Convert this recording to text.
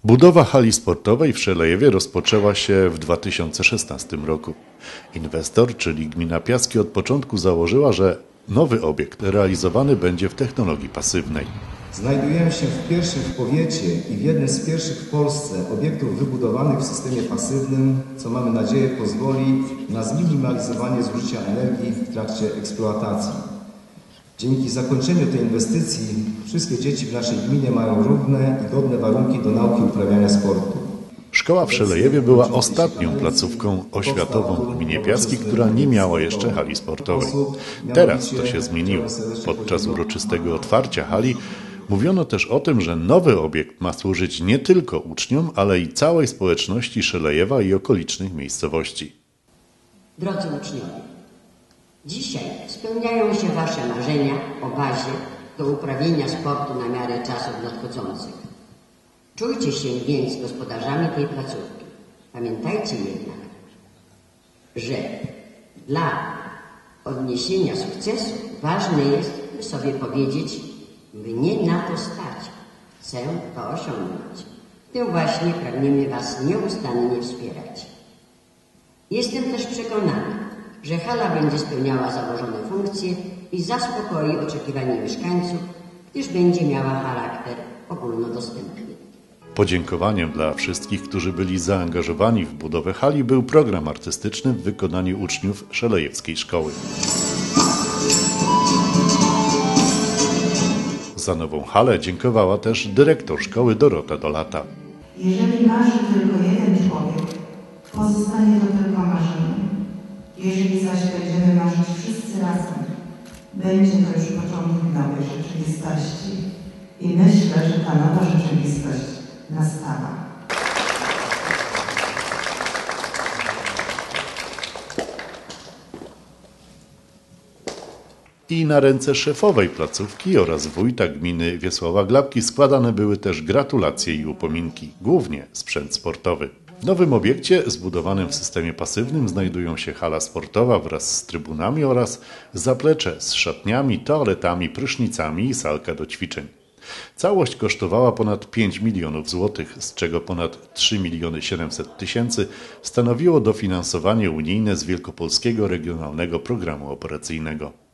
Budowa hali sportowej w Szelejewie rozpoczęła się w 2016 roku. Inwestor, czyli gmina Piaski, od początku założyła, że nowy obiekt realizowany będzie w technologii pasywnej. Znajdujemy się w pierwszym w powiecie i w jednym z pierwszych w Polsce obiektów wybudowanych w systemie pasywnym, co mamy nadzieję pozwoli na zminimalizowanie zużycia energii w trakcie eksploatacji. Dzięki zakończeniu tej inwestycji wszystkie dzieci w naszej gminie mają równe i godne warunki do nauki i uprawiania sportu. Szkoła w Szelejewie była ostatnią placówką oświatową w gminie Piaski, która nie miała jeszcze hali sportowej. Teraz to się zmieniło. Podczas uroczystego otwarcia hali mówiono też o tym, że nowy obiekt ma służyć nie tylko uczniom, ale i całej społeczności Szelejewa i okolicznych miejscowości. Drodzy uczniowie, dzisiaj spełniają się Wasze marzenia o bazie do uprawienia sportu na miarę czasów nadchodzących. Czujcie się więc gospodarzami tej placówki. Pamiętajcie jednak, że dla odniesienia sukcesu ważne jest, by sobie powiedzieć: mnie na to stać, chcę to osiągnąć. W tym właśnie pragniemy Was nieustannie wspierać. Jestem też przekonany, że hala będzie spełniała założone funkcje i zaspokoi oczekiwania mieszkańców, gdyż będzie miała charakter ogólnodostępny. Podziękowaniem dla wszystkich, którzy byli zaangażowani w budowę hali, był program artystyczny w wykonaniu uczniów Szelejewskiej Szkoły. Za nową halę dziękowała też dyrektor szkoły Dorota Dolata. Jeżeli marzy tylko jeden człowiek, pozostanie to tylko marzeniem. Jeżeli zaś będziemy marzyć wszyscy razem, będzie to już początek nowej rzeczywistości. I myślę, że ta nowa rzeczywistość nastała. I na ręce szefowej placówki oraz wójta gminy Wiesława Glabki składane były też gratulacje i upominki, głównie sprzęt sportowy. W nowym obiekcie zbudowanym w systemie pasywnym znajdują się hala sportowa wraz z trybunami oraz zaplecze z szatniami, toaletami, prysznicami i salka do ćwiczeń. Całość kosztowała ponad 5 milionów złotych, z czego ponad 3 700 000 stanowiło dofinansowanie unijne z Wielkopolskiego Regionalnego Programu Operacyjnego.